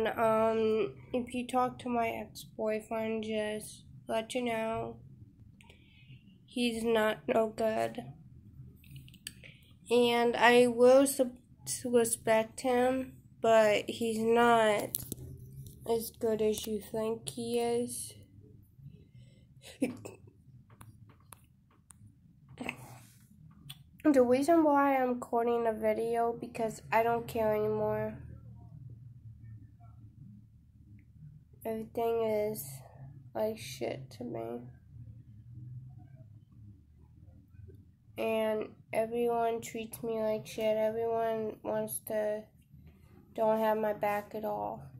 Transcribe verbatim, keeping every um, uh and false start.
And um, if you talk to my ex-boyfriend, just let you know he's not no good. And I will sub- respect him, but he's not as good as you think he is. The reason why I'm recording a video because I don't care anymore. Everything is like shit to me. And everyone treats me like shit. Everyone wants to don't have my back at all.